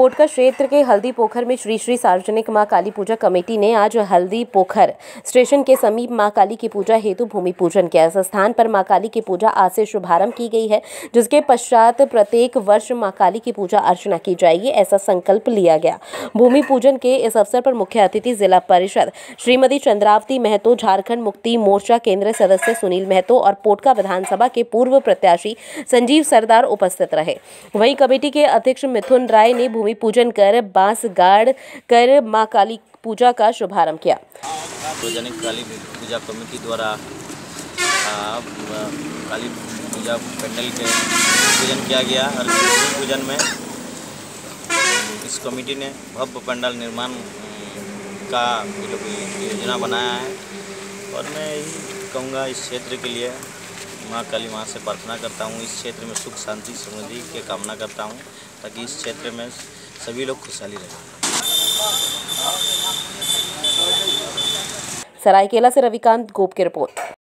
पोटका क्षेत्र के हल्दी पोखर में श्री श्री सार्वजनिक मां काली पूजा कमेटी ने आज हल्दी पोखर स्टेशन के समीप मां काली की पूजा हेतु भूमि पूजन किया। इस स्थान पर मां काली की पूजा आज से शुभारंभ की गई है, जिसके पश्चात प्रत्येक वर्ष मां काली की पूजा अर्चना की जाएगी, ऐसा संकल्प लिया गया। भूमि पूजन के इस अवसर पर मुख्य अतिथि जिला परिषद श्रीमती चंद्रावती महतो, झारखंड मुक्ति मोर्चा केंद्र सदस्य सुनील महतो और पोटका विधानसभा के पूर्व प्रत्याशी संजीव सरदार उपस्थित रहे। वहीं कमेटी के अध्यक्ष मिथुन राय ने भूमि पूजन कर बांस गाड़ कर मां काली पूजा का शुभारंभ किया। सार्वजनिक काली पूजा कमेटी द्वारा काली पूजा पंडाल के पूजन किया गया और पूजन में इस कमेटी ने भव्य पंडाल निर्माण का योजना बनाया है। और मैं यही कहूँगा, इस क्षेत्र के लिए माँ काली माँ से प्रार्थना करता हूँ, इस क्षेत्र में सुख शांति समृद्धि की कामना करता हूँ, ताकि इस क्षेत्र में सभी लोग खुशहाली रहें। सरायकेला से रविकांत गोप की रिपोर्ट।